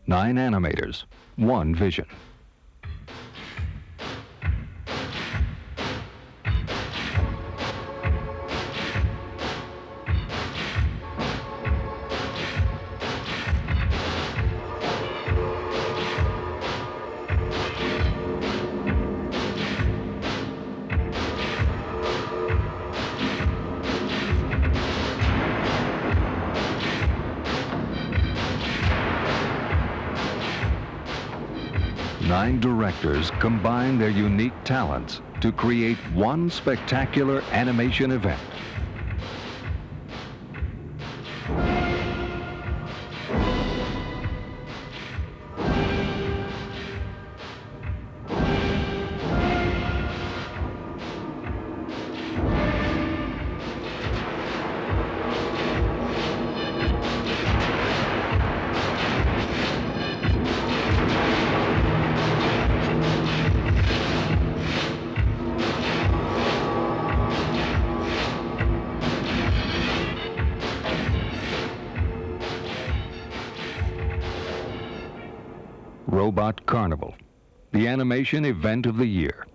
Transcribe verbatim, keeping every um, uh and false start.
Nine animators, one vision. Nine directors combine their unique talents to create one spectacular animation event. Robot Carnival, the animation event of the year.